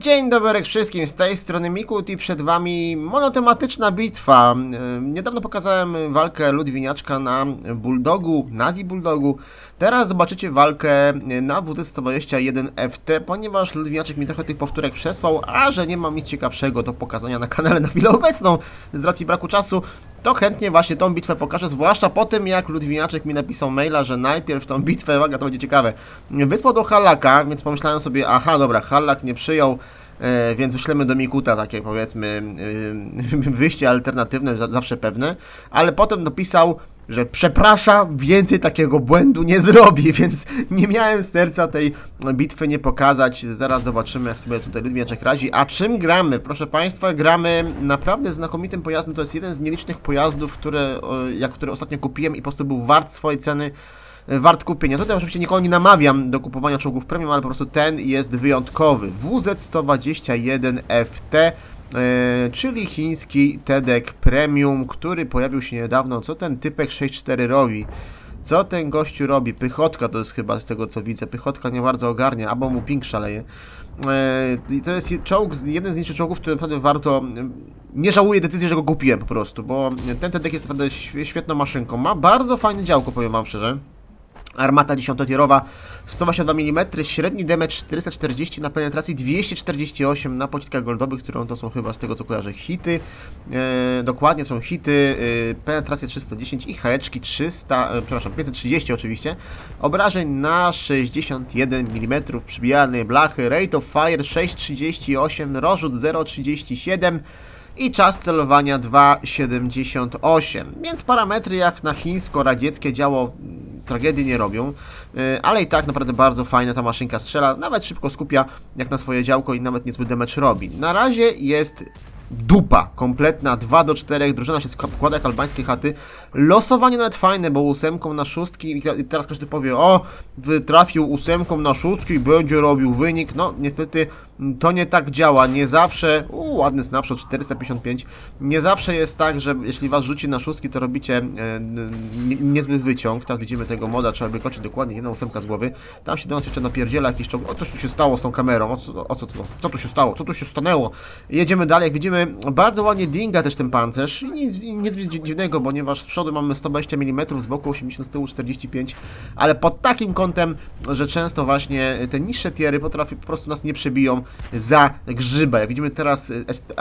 Dzień dobry wszystkim, z tej strony Mikut i przed wami monotematyczna bitwa. Niedawno pokazałem walkę Ludwiniaczka na Bulldogu, Nazi Bulldogu. Teraz zobaczycie walkę na WD-121 FT, ponieważ Ludwiniaczek mi trochę tych powtórek przesłał, a że nie mam nic ciekawszego do pokazania na kanale na chwilę obecną z racji braku czasu, to chętnie właśnie tą bitwę pokażę, zwłaszcza po tym jak Ludwiniaczek mi napisał maila, że najpierw tą bitwę, uwaga, to będzie ciekawe, wysłał do Hallaka, więc pomyślałem sobie, aha, dobra, Hallak nie przyjął, więc wyślemy do Mikuta takie, powiedzmy, wyjście alternatywne, zawsze pewne, ale potem dopisał, że przeprasza, więcej takiego błędu nie zrobi, więc nie miałem serca tej bitwy nie pokazać. Zaraz zobaczymy, jak sobie tutaj Ludwiniaczek radzi. A czym gramy? Proszę Państwa, gramy naprawdę znakomitym pojazdem. To jest jeden z nielicznych pojazdów, które ostatnio kupiłem i po prostu był wart swojej ceny, wart kupienia. Tutaj oczywiście nikogo nie namawiam do kupowania czołgów premium, ale po prostu ten jest wyjątkowy. WZ-121 FT. Czyli chiński TEDek Premium, który pojawił się niedawno. Co ten typek 6.4 robi? Co ten gościu robi? Pychotka to jest chyba z tego co widzę. Pychotka nie bardzo ogarnia, albo mu ping szaleje. To jest czołg, jeden z nielicznych czołgów, który naprawdę warto... Nie żałuję decyzji, że go kupiłem po prostu, bo ten TEDek jest naprawdę świetną maszynką. Ma bardzo fajne działko, powiem wam szczerze. Armata 10-tierowa, 122 mm, średni damage 440 na penetracji, 248 na pociskach goldowych, które to są chyba z tego co kojarzę hity. Dokładnie są hity, penetracja 310 i haeczki 530 oczywiście. Obrażeń na 61 mm, przybijane blachy, rate of fire 6,38, rozrzut 0,37 i czas celowania 2,78, więc parametry jak na chińsko-radzieckie działo tragedii nie robią, ale i tak naprawdę bardzo fajna ta maszynka strzela, nawet szybko skupia jak na swoje działko i nawet niezły damage robi. Na razie jest dupa kompletna, 2-4, drużyna się składa jak albańskie chaty. Losowanie nawet fajne, bo 8 na szóstki i teraz każdy powie, o, trafił 8 na szóstki i będzie robił wynik. No niestety to nie tak działa, nie zawsze, ładny snapshot 455, nie zawsze jest tak, że jeśli was rzuci na szóstki, to robicie niezły wyciąg. Teraz widzimy tego moda, trzeba wykończyć dokładnie jedna 8 z głowy. Tam się do nas jeszcze napierdziela jakiś czołg. O, coś tu się stało z tą kamerą, co tu się stało, co tu się stanęło? Jedziemy dalej, jak widzimy, bardzo ładnie dinga też ten pancerz, nic dziwnego, ponieważ z przodu mamy 120 mm, z boku 80, z tyłu 45, ale pod takim kątem, że często właśnie te niższe tiery po prostu nas nie przebiją za grzyba. Jak widzimy teraz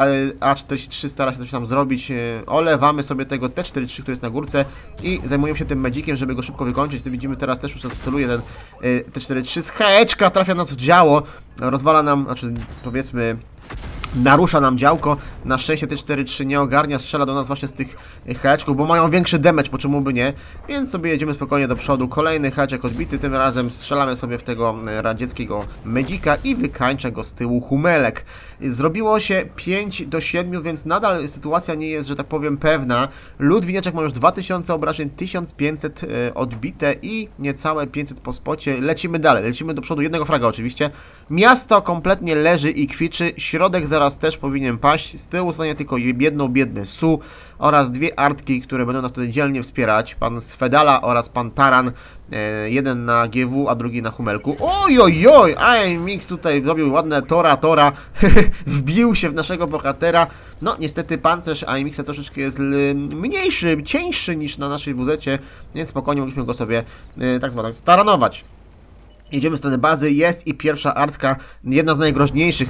A43 stara się coś tam zrobić, olewamy sobie tego T43, który jest na górce i zajmujemy się tym medzikiem, żeby go szybko wykończyć. Tu widzimy teraz też już celuje ten T43 z haeczka, trafia nas w działo, rozwala nam, znaczy powiedzmy narusza nam działko. Na szczęście T43 nie ogarnia, strzela do nas właśnie z tych haeczków, bo mają większy damage, po czemu by nie, więc sobie jedziemy spokojnie do przodu. Kolejny haeczek odbity, tym razem strzelamy sobie w tego radzieckiego medzika i wykańcza go z tyłu Humelek. Zrobiło się 5-7, więc nadal sytuacja nie jest, że tak powiem, pewna. Ludwiniaczek ma już 2000 obrażeń, 1500 odbite i niecałe 500 po spocie. Lecimy dalej, lecimy do przodu, jednego fraga oczywiście. Miasto kompletnie leży i kwiczy, środek zaraz też powinien paść, z tyłu zostanie tylko biedny Su oraz dwie artki, które będą nas tutaj dzielnie wspierać, pan Sfedala oraz pan Taran, jeden na GW, a drugi na Humelku. Ojojoj, AMX tutaj zrobił ładne tora, wbił się w naszego bohatera. No niestety pancerz AMX troszeczkę jest mniejszy, cieńszy niż na naszej WZ-cie, więc spokojnie mogliśmy go sobie tak zwanym staranować. Jedziemy w stronę bazy, jest i pierwsza artka, jedna z najgroźniejszych,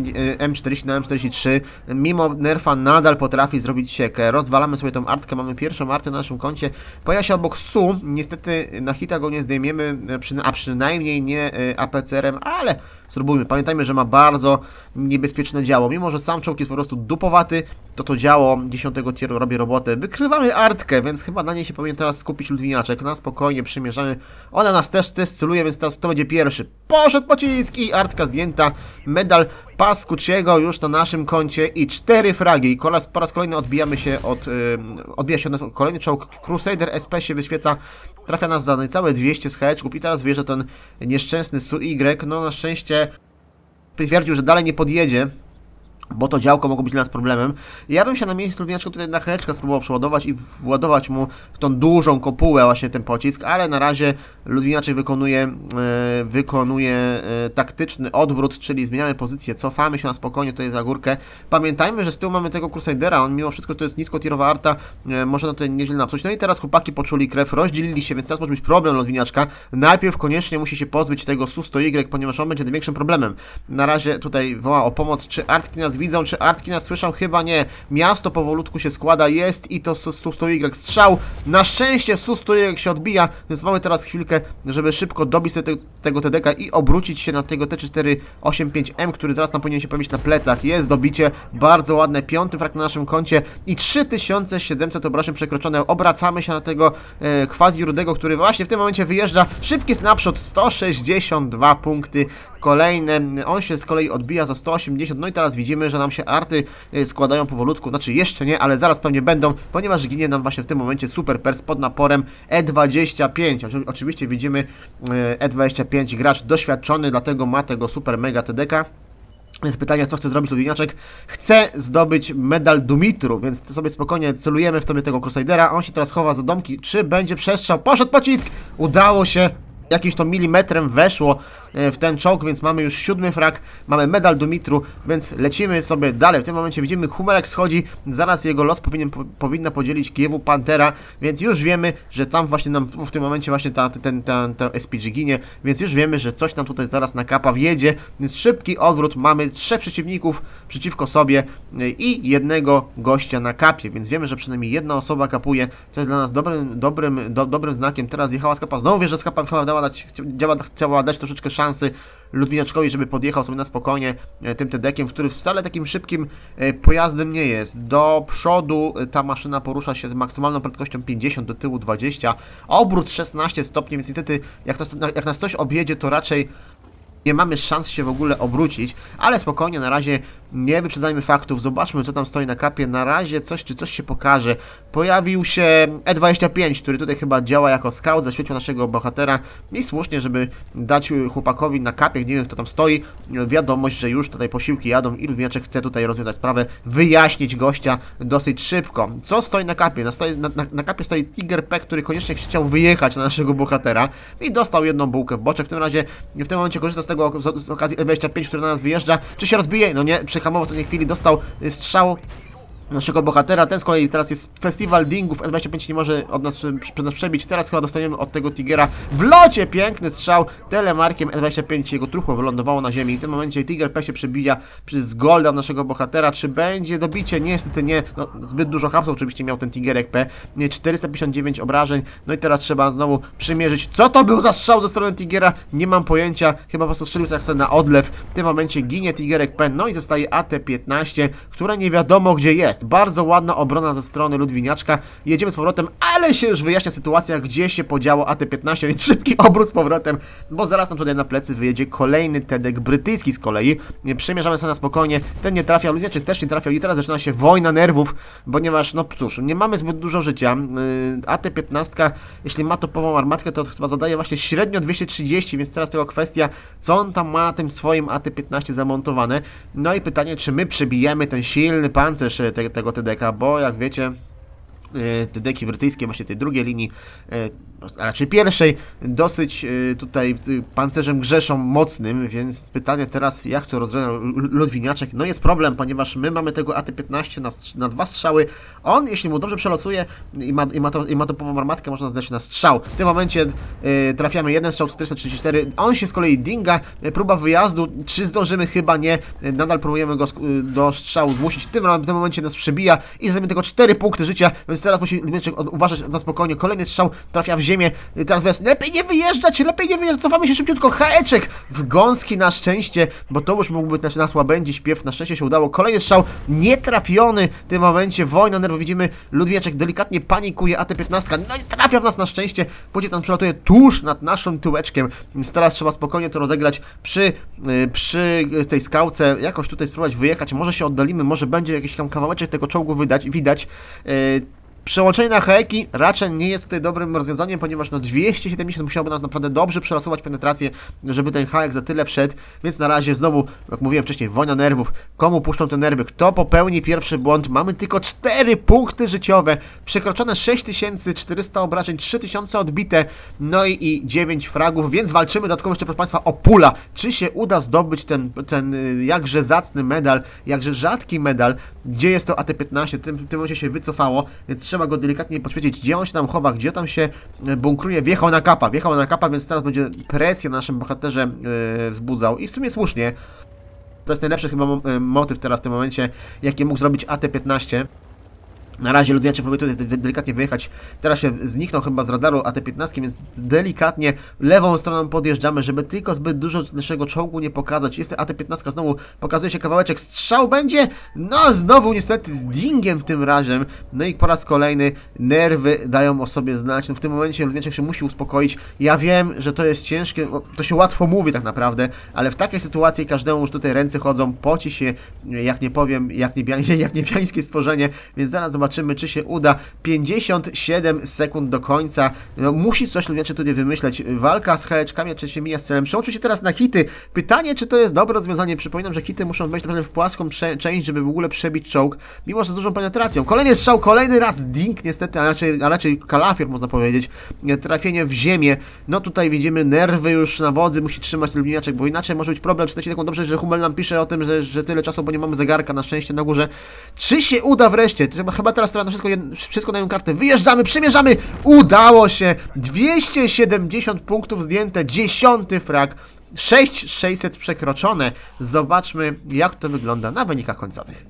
M40 na M43, mimo nerfa nadal potrafi zrobić siekę. Rozwalamy sobie tą artkę, mamy pierwszą artę na naszym koncie, pojawia się obok Su, niestety na hita go nie zdejmiemy, a przynajmniej nie APCR-em, ale spróbujmy. Pamiętajmy, że ma bardzo niebezpieczne działo. Mimo że sam czołg jest po prostu dupowaty, to działo 10 tieru robi robotę. Wykrywamy artkę, więc chyba na niej się powinien teraz skupić Ludwiniaczek. Na spokojnie przymierzamy. Ona nas też celuje, więc teraz to będzie pierwszy. Poszedł pocisk i artka zdjęta. Medal Paskuciego już na naszym koncie i 4 fragi. I po raz kolejny odbija się od nas kolejny czołg. Crusader SP się wyświeca. Trafia nas za niecałe 200 z haeczków i teraz wjeżdża ten nieszczęsny Su-Y. No na szczęście stwierdził, że dalej nie podjedzie. bo to działko mogło być dla nas problemem. Ja bym się na miejscu Ludwiniaczka tutaj na chęczkę spróbował przeładować i władować mu w tą dużą kopułę właśnie ten pocisk, ale na razie Ludwiniaczek wykonuje taktyczny odwrót, czyli zmieniamy pozycję, cofamy się na spokojnie tutaj za górkę. Pamiętajmy, że z tyłu mamy tego Crusadera, on mimo wszystko to jest nisko-tierowa arta, można tutaj nieźle napsuć. No i teraz chłopaki poczuli krew, rozdzielili się, więc teraz może być problem Ludwiniaczka. Najpierw koniecznie musi się pozbyć tego Su-100Y, ponieważ on będzie największym problemem. Na razie tutaj woła o pomoc, czy artki nas widzą, czy artki nas słyszą? Chyba nie. Miasto powolutku się składa, jest i to Su-100Y strzał. Na szczęście Su-100Y się odbija, więc mamy teraz chwilkę, żeby szybko dobić sobie tego TDK i obrócić się na tego T485M, który zaraz nam powinien się pojawić na plecach. Jest dobicie, bardzo ładne, 5. frag na naszym koncie i 3700 obrażeń przekroczone. Obracamy się na tego quasi-rudego, który właśnie w tym momencie wyjeżdża. Szybki snapshot, 162 punkty. Kolejne, on się z kolei odbija za 180, no i teraz widzimy, że nam się arty składają powolutku, znaczy jeszcze nie, ale zaraz pewnie będą, ponieważ ginie nam właśnie w tym momencie Super Pers pod naporem E25. Oczywiście widzimy E25, gracz doświadczony, dlatego ma tego super mega TDK. Jest pytanie, co chce zrobić Ludwiniaczek. Chce zdobyć medal Dumitru, więc sobie spokojnie celujemy w tobie tego Crusadera. On się teraz chowa za domki. Czy będzie przestrzał? Poszedł pocisk! Udało się! Jakimś to milimetrem weszło w ten czołg, więc mamy już 7. frag, mamy medal Dumitru, więc lecimy sobie dalej. W tym momencie widzimy, Humelek schodzi, zaraz jego los powinna podzielić Kiewu Pantera, więc już wiemy, że tam właśnie nam w tym momencie właśnie ten SPG ginie, więc już wiemy, że coś nam tutaj zaraz na kapa wjedzie, więc szybki odwrót, mamy 3 przeciwników przeciwko sobie i jednego gościa na kapie, więc wiemy, że przynajmniej jedna osoba kapuje, co jest dla nas dobrym znakiem. Teraz jechała z kapa, znowu wie, że z kapa chciała dać troszeczkę szansy Ludwiniaczkowi, żeby podjechał sobie na spokojnie tym TD-kiem, który wcale takim szybkim pojazdem nie jest. Do przodu ta maszyna porusza się z maksymalną prędkością 50, do tyłu 20, obrót 16 stopni, więc niestety jak nas ktoś objedzie, to raczej nie mamy szans się w ogóle obrócić, ale spokojnie, na razie nie wyprzedzajmy faktów, zobaczmy, co tam stoi na kapie. Na razie coś się pokaże. Pojawił się E25, który tutaj chyba działa jako scout, zaświecił naszego bohatera i słusznie, żeby dać chłopakowi na kapie, nie wiem, kto tam stoi, wiadomość, że już tutaj posiłki jadą i Ludwiniaczek chce tutaj rozwiązać sprawę, wyjaśnić gościa dosyć szybko. Co stoi na kapie? Na kapie stoi Tiger P, który koniecznie chciał wyjechać na naszego bohatera i dostał jedną bułkę w boczek. W tym razie, w tym momencie korzysta z okazji E25, który na nas wyjeżdża. Czy się rozbije? No nie, przehamował w ostatniej chwili, dostał strzał naszego bohatera. Ten z kolei teraz jest festiwal dingów, S25 nie może przed nas przebić. Teraz chyba dostaniemy od tego Tigera w locie piękny strzał telemarkiem. S25 jego truchło wylądowało na ziemi. W tym momencie Tiger P się przebija z golda naszego bohatera. Czy będzie dobicie? Niestety nie. No, zbyt dużo hapsów oczywiście miał ten Tigerek P. 459 obrażeń. No i teraz trzeba znowu przymierzyć. Co to był za strzał ze strony Tigera? Nie mam pojęcia. Chyba po prostu strzelił tak sobie na odlew. W tym momencie ginie Tigerek P. No i zostaje AT-15, które nie wiadomo gdzie jest. Bardzo ładna obrona ze strony Ludwiniaczka. Jedziemy z powrotem, ale się już wyjaśnia sytuacja, gdzie się podziało AT-15, więc szybki obrót z powrotem, bo zaraz nam tutaj na plecy wyjedzie kolejny TDK brytyjski z kolei. Przemierzamy sobie na spokojnie. Ten nie trafiał, Ludwiniaczek też nie trafiał i teraz zaczyna się wojna nerwów, ponieważ, no cóż, nie mamy zbyt dużo życia. AT-15, jeśli ma topową armatkę, to chyba zadaje właśnie średnio 230, więc teraz tylko kwestia, co on tam ma tym swoim AT-15 zamontowane. No i pytanie, czy my przebijemy ten silny pancerz tego TDK, bo jak wiecie, TDK-i brytyjskie, właśnie tej drugiej linii, a raczej pierwszej, dosyć tutaj pancerzem grzeszą mocnym, więc pytanie teraz, jak to rozwiązał Ludwiniaczek? No jest problem, ponieważ my mamy tego AT-15 na 2 strzały, on, jeśli mu dobrze przelosuje i ma topową armatkę, można zdać na strzał. W tym momencie trafiamy jeden strzał, 434, on się z kolei dinga, próba wyjazdu, czy zdążymy? Chyba nie, nadal próbujemy go do strzału zmusić, w tym momencie nas przebija i zajmie tylko 4 punkty życia, więc teraz musi Ludwiniaczek uważać na spokojnie, kolejny strzał trafia w ziemię, teraz jest, lepiej nie wyjeżdżać, cofamy się szybciutko, haeczek w gąski na szczęście, bo to już mógł być nasz łabędzi śpiew, na szczęście się udało, kolejny strzał nietrafiony, w tym momencie wojna nerwów, widzimy, Ludwiniaczek delikatnie panikuje, AT-15, no i trafia w nas na szczęście, pocisk tam przelatuje tuż nad naszym tyłeczkiem, więc teraz trzeba spokojnie to rozegrać przy tej skałce, jakoś tutaj spróbować wyjechać, może się oddalimy, może będzie jakiś tam kawałeczek tego czołgu widać. Przełączenie na heki raczej nie jest tutaj dobrym rozwiązaniem, ponieważ no 270 musiałby nam naprawdę dobrze przelosować penetrację, żeby ten hajek za tyle wszedł, więc na razie znowu, jak mówiłem wcześniej, wojna nerwów. Komu puszczą te nerwy? Kto popełni pierwszy błąd? Mamy tylko 4 punkty życiowe, przekroczone 6400 obrażeń, 3000 odbite, no i 9 fragów, więc walczymy dodatkowo jeszcze, proszę Państwa, o pula. Czy się uda zdobyć ten jakże zacny medal, jakże rzadki medal, gdzie jest to AT-15, w tym momencie się wycofało, więc trzeba go delikatnie podświecić, gdzie on się tam chowa, gdzie tam się bunkruje. Wjechał na kapa, więc teraz będzie presję na naszym bohaterze wzbudzał i w sumie słusznie. To jest najlepszy chyba motyw teraz w tym momencie, jaki mógł zrobić AT-15. Na razie Ludwiaczek próbuje tutaj delikatnie wyjechać. Teraz się zniknął chyba z radaru AT-15, więc delikatnie lewą stroną podjeżdżamy, żeby tylko zbyt dużo naszego czołgu nie pokazać. Jest AT-15, znowu pokazuje się kawałeczek. Strzał będzie? No znowu niestety z dingiem tym razem. No i po raz kolejny nerwy dają o sobie znać. No w tym momencie Ludwiaczek się musi uspokoić. Ja wiem, że to jest ciężkie, to się łatwo mówi tak naprawdę, ale w takiej sytuacji każdemu już tutaj ręce chodzą, poci się, jak nie powiem, jak niebiańskie stworzenie, więc zaraz zobaczymy, czy się uda. 57 sekund do końca. No, musi coś Ludwiaczek tutaj wymyśleć. Walka z heczkami, czy się mija z celem. Przełączył się teraz na hity. Pytanie, czy to jest dobre rozwiązanie. Przypominam, że hity muszą wejść trochę w płaską część, żeby w ogóle przebić czołg, mimo że z dużą penetracją. Kolejny strzał, kolejny raz ding niestety, a raczej kalafior można powiedzieć. Trafienie w ziemię. No tutaj widzimy nerwy już na wodzy, musi trzymać Ludwiaczek, bo inaczej może być problem. Czytajcie taką dobrze, że Hummel nam pisze o tym, że tyle czasu, bo nie mamy zegarka na szczęście na górze. Czy się uda wreszcie? Chyba teraz na wszystko na jedną kartę. Wyjeżdżamy, przemierzamy. Udało się. 270 punktów zdjęte. 10 frag. 6600 przekroczone. Zobaczmy, jak to wygląda na wynikach końcowych.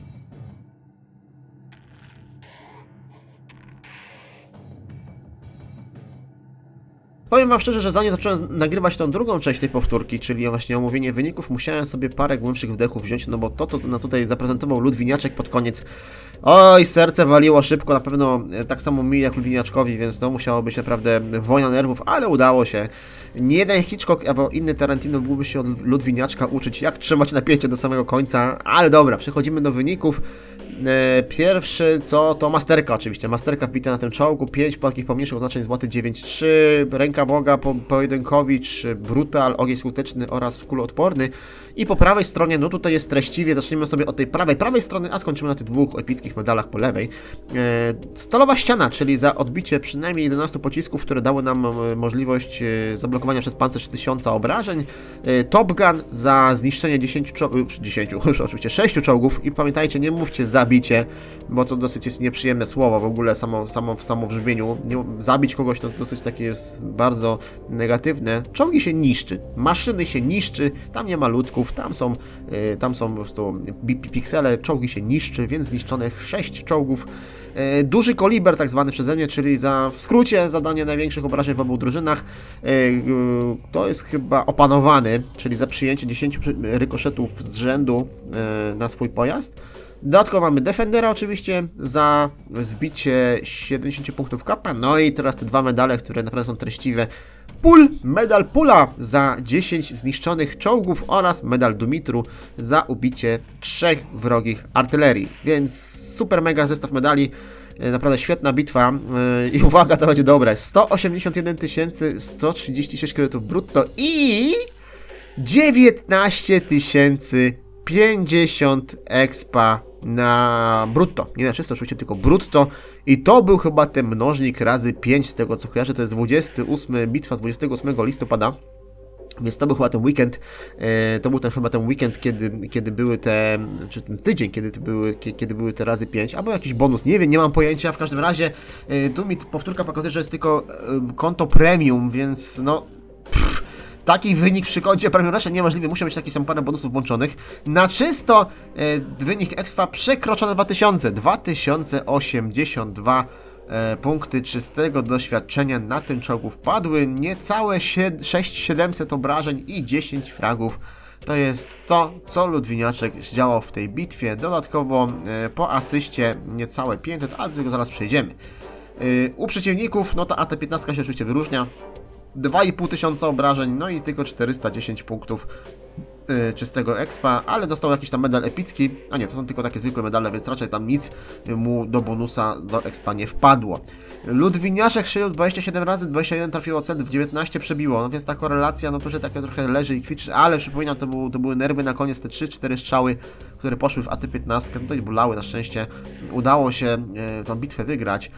Powiem Wam szczerze, że zanim zacząłem nagrywać tą drugą część tej powtórki, czyli właśnie omówienie wyników, musiałem sobie parę głębszych wdechów wziąć, no bo to, co nam tutaj zaprezentował Ludwiniaczek pod koniec, oj, serce waliło szybko, na pewno tak samo mi jak Ludwiniaczkowi, więc to musiało być naprawdę wojna nerwów, ale udało się. Nie jeden Hitchcock albo inny Tarantino mógłby się od Ludwiniaczka uczyć, jak trzymać napięcie do samego końca, ale dobra, przechodzimy do wyników. Pierwszy co to masterka oczywiście, masterka wbita na tym czołgu, 5 takich pomniejszych oznaczeń złoty 9-3, ręka Boga, pojedynkowicz, brutal, ogień skuteczny oraz kuloodporny. I po prawej stronie, no tutaj jest treściwie, zaczniemy sobie od tej prawej strony, a skończymy na tych dwóch epickich medalach po lewej. Stalowa ściana, czyli za odbicie przynajmniej 11 pocisków, które dały nam możliwość zablokowania przez pancerz 1000 obrażeń. Top Gun za zniszczenie 10 już oczywiście 6 czołgów i pamiętajcie, nie mówcie zabicie, bo to dosyć jest nieprzyjemne słowo w ogóle samo w brzmieniu. Zabić kogoś to dosyć takie jest bardzo negatywne. Czołgi się niszczy, maszyny się niszczy, tam nie ma ludków, tam są po prostu piksele, czołgi się niszczy, więc zniszczonych 6 czołgów. Duży koliber tak zwany przeze mnie, czyli w skrócie zadanie największych obrażeń w obu drużynach. To jest chyba opanowany, czyli za przyjęcie 10 rykoszetów z rzędu na swój pojazd. Dodatkowo mamy Defendera oczywiście za zbicie 70 punktów kapa. No i teraz te dwa medale, które naprawdę są treściwe. Medal Pula za 10 zniszczonych czołgów oraz medal Dumitru za ubicie 3 wrogich artylerii. Więc super mega zestaw medali. Naprawdę świetna bitwa i uwaga, to będzie dobre. 181 136 kredytów brutto i 19 050 expa na brutto. Nie na czysto, oczywiście tylko brutto. I to był chyba ten mnożnik razy 5 z tego co kojarzę. To jest 28, bitwa z 28 listopada. Więc to był chyba ten weekend, to był chyba ten weekend, kiedy były te, czy ten tydzień, kiedy były te razy 5, albo jakiś bonus, nie wiem, nie mam pojęcia, w każdym razie tu mi powtórka pokazuje, że jest tylko konto premium, więc no... Taki wynik przy koncie premium raczej niemożliwy, musi mieć jakieś tam parę bonusów włączonych. Na czysto wynik expa przekroczony 2082 punkty czystego doświadczenia na tym czołgu wpadły. Niecałe 6700 obrażeń i 10 fragów. To jest to, co Ludwiniaczek zdziałał w tej bitwie. Dodatkowo po asyście niecałe 500, ale do tego zaraz przejdziemy. U przeciwników, no ta AT-15 się oczywiście wyróżnia. 2500 obrażeń, no i tylko 410 punktów czystego expa, ale dostał jakiś tam medal epicki, a nie, to są tylko takie zwykłe medale, więc raczej tam nic mu do bonusa do expa nie wpadło. Ludwiniaszek strzelił 27 razy, 21 trafiło cel, 19 przebiło, no więc ta korelacja, no to się takie trochę leży i kwiczy, ale przypominam, to były nerwy na koniec, te 3-4 strzały, które poszły w AT-15, tutaj bolały na szczęście, udało się tą bitwę wygrać.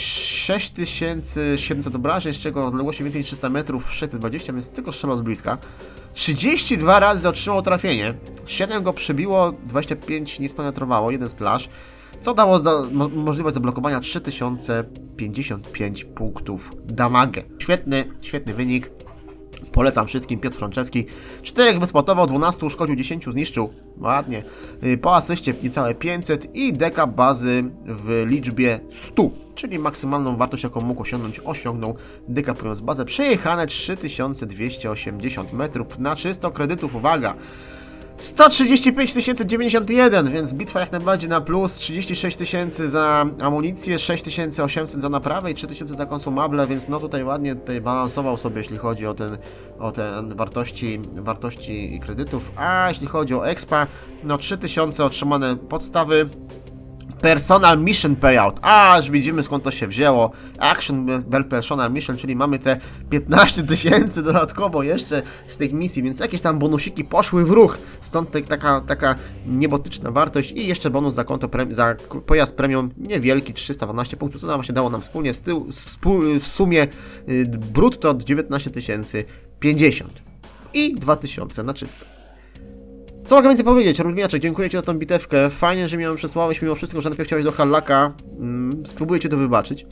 6700 obrażeń, z czego odległości więcej niż 300 metrów, 620, więc tylko strzelał z bliska. 32 razy otrzymał trafienie, 7 go przebiło, 25 nie spenetrowało, 1 splash, co dało możliwość zablokowania 3055 punktów damage. Świetny wynik. Polecam wszystkim. Piotr Franceski. 4 wyspotował, 12 uszkodził, 10 zniszczył. Ładnie. Po asyście niecałe 500 i deka bazy w liczbie 100. Czyli maksymalną wartość, jaką mógł osiągnął, dekapując bazę. Przejechane 3280 metrów na 300 kredytów. Uwaga! 135 091, więc bitwa jak najbardziej na plus. 36 000 za amunicję, 6800 za naprawę i 3000 za konsumable, więc no tutaj balansował sobie, jeśli chodzi o te wartości kredytów. A jeśli chodzi o expa, no 3000 otrzymane podstawy. Personal Mission Payout. Aż widzimy, skąd to się wzięło. Action Personal Mission, czyli mamy te 15 000 dodatkowo jeszcze z tych misji, więc jakieś tam bonusiki poszły w ruch. Stąd taka niebotyczna wartość i jeszcze bonus za konto za pojazd premium niewielki, 312 punktów, co właśnie dało nam wspólnie w sumie brutto 19 050 i 2000 na czysto. Co mogę więcej powiedzieć? Równiaczek, dziękuję Ci za tą bitewkę. Fajnie, że mi ją przesłałeś mimo wszystko, że najpierw chciałeś do Hallaka. Spróbuję Cię to wybaczyć.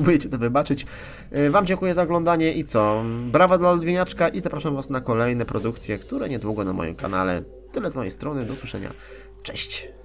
Wam dziękuję za oglądanie i co? Brawa dla Ludwiniaczka i zapraszam Was na kolejne produkcje, które niedługo na moim kanale. Tyle z mojej strony. Do usłyszenia. Cześć!